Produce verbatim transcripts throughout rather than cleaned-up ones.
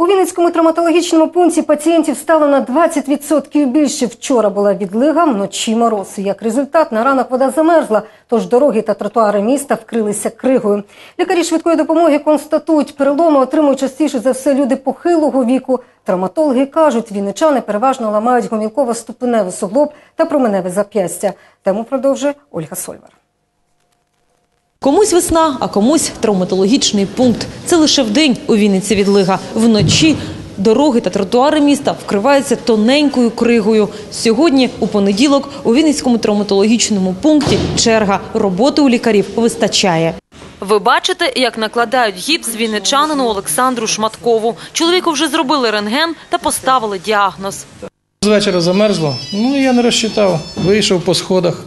Вінницькому травматологічному пункті пацієнтів стало на двадцять відсотків більше. Вчора була відлига, вночі мороз. Як результат, на ранок вода замерзла, тож дороги та тротуари міста вкрилися кригою. Лікарі швидкої допомоги констатують, переломи отримують частіше за все люди похилого віку. Травматологи кажуть, вінничани переважно ламають гомілково-ступеневий суглоб та променеве зап'ястя. Тему продовжує Ольга Сольвар. Комусь весна, а комусь травматологічний пункт. Це лише вдень у Вінниці відлига. Вночі дороги та тротуари міста вкриваються тоненькою кригою. Сьогодні, у понеділок, у Вінницькому травматологічному пункті черга. Роботи у лікарів вистачає. Ви бачите, як накладають гіпс вінничанину Олександру Шматкову. Чоловіку вже зробили рентген та поставили діагноз. З вечора замерзло, ну я не розчитав, вийшов по сходах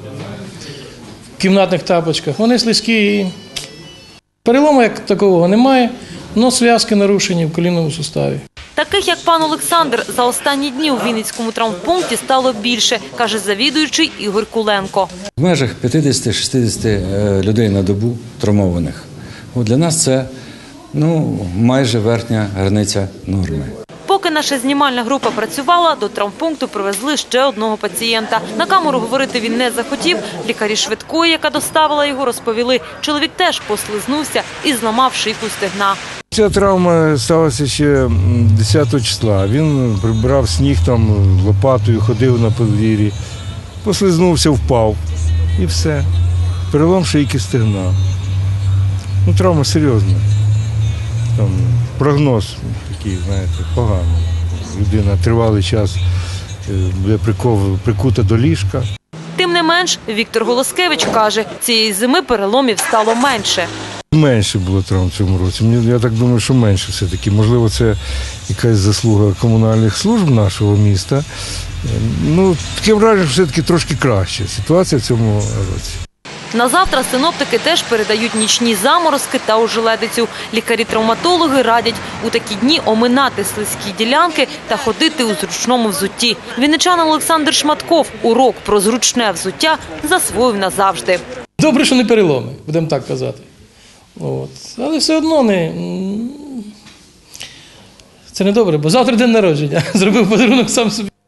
в кімнатних тапочках. Вони слизькі і перелому як такого немає, але зв'язки нарушені в колінному суставі. Таких, як пан Олександр, за останні дні у Вінницькому травмпункті стало більше, каже завідуючий Ігор Куленко. В межах п'ятдесят-шістдесят людей на добу травмованих. Для нас це ну, майже верхня границя норми. Поки наша знімальна група працювала, до травмпункту привезли ще одного пацієнта. На камеру говорити він не захотів. Лікарі швидкої, яка доставила його, розповіли, чоловік теж послизнувся і зламав шийку стегна. Ця травма сталася ще десятого числа. Він прибирав сніг там лопатою, ходив на подвір'ї, послизнувся, впав і все. Перелом шийки стегна. Ну, травма серйозна. Там прогноз такий, знаєте, поганий. Людина тривалий час буде прикута до ліжка. Тим не менш, Віктор Голоскевич каже, цієї зими переломів стало менше. Менше було травм в цьому році. Я так думаю, що менше все-таки. Можливо, це якась заслуга комунальних служб нашого міста. Ну, таке враження, що все-таки трошки краще ситуація в цьому році. На завтра синоптики теж передають нічні заморозки та ожеледицю. Лікарі-травматологи радять у такі дні оминати слизькі ділянки та ходити у зручному взутті. Вінничанин Олександр Шматков урок про зручне взуття засвоїв назавжди. Добре, що не переломи, будемо так казати. От. Але все одно не... Це не добре, бо завтра день народження. Зробив подарунок сам собі.